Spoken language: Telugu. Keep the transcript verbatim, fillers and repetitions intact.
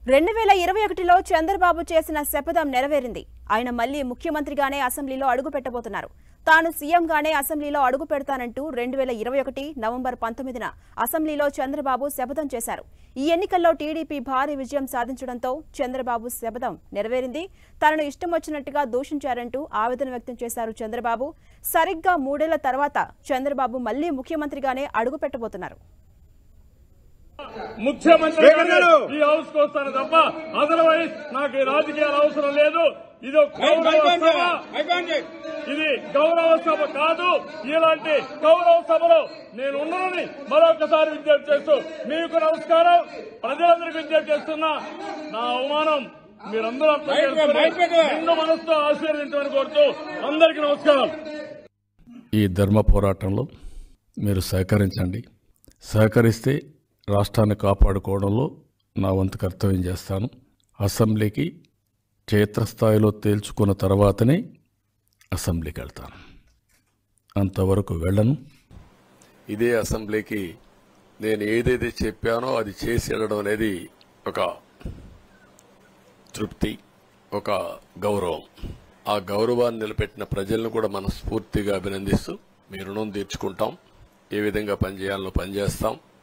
రెండు వేల ఇరవై ఒకటిలో చంద్రబాబు చేసిన శపథం నెరవేరింది. ఆయన మళ్లీ ముఖ్యమంత్రిగానే అసెంబ్లీలో అడుగు పెట్టబోతున్నారు. తాను సీఎంగానే అసెంబ్లీలో అడుగు పెడతానంటూ రెండు వేల ఇరవై ఒకటి నవంబర్ పంతొమ్మిదిన అసెంబ్లీలో చంద్రబాబు శపథం చేశారు. ఈ ఎన్నికల్లో టీడీపీ భారీ విజయం సాధించడంతో చంద్రబాబు శపథం నెరవేరింది. తనను ఇష్టం వచ్చినట్టుగా దూషించారంటూ ఆవేదన వ్యక్తం చేశారు చంద్రబాబు. సరిగ్గా మూడేళ్ల తర్వాత చంద్రబాబు మళ్లీ ముఖ్యమంత్రిగానే అడుగు పెట్టబోతున్నారు. ముఖ్యమంత్రి ఈ హౌస్ కు వస్తాను తప్ప అదర్వైజ్ నాకు రాజకీయాలు అవసరం లేదు. ఇది ఇది గౌరవ సభ కాదు. ఇలాంటి గౌరవ సభలో నేను ఉన్నానని మరొకసారి విజ్ఞప్తి చేస్తూ మీకు నమస్కారం. ప్రజలందరికీ విజ్ఞప్తి చేస్తున్నా, నా అవమానం మీరందరూ అర్థం చేసుకుని నిండు మనసుతో ఆశీర్వదించమని కోరుతూ అందరికీ నమస్కారం. ఈ ధర్మ పోరాటంలో మీరు సహకరించండి. సహకరిస్తే రాష్ట్రాన్ని కాపాడుకోవడంలో నా వంతు కర్తవ్యం చేస్తాను. అసెంబ్లీకి క్షేత్రస్థాయిలో తేల్చుకున్న తర్వాతనే అసెంబ్లీకి వెళ్తాను. అంతవరకు వెళ్ళను. ఇదే అసెంబ్లీకి నేను ఏదైతే చెప్పానో అది చేసి వెళ్ళడం అనేది ఒక తృప్తి, ఒక గౌరవం. ఆ గౌరవాన్ని నిలబెట్టిన ప్రజలను కూడా మనస్ఫూర్తిగా అభినందిస్తూ మీ రుణం తీర్చుకుంటాం. ఏ విధంగా పనిచేయాలో పనిచేస్తాం.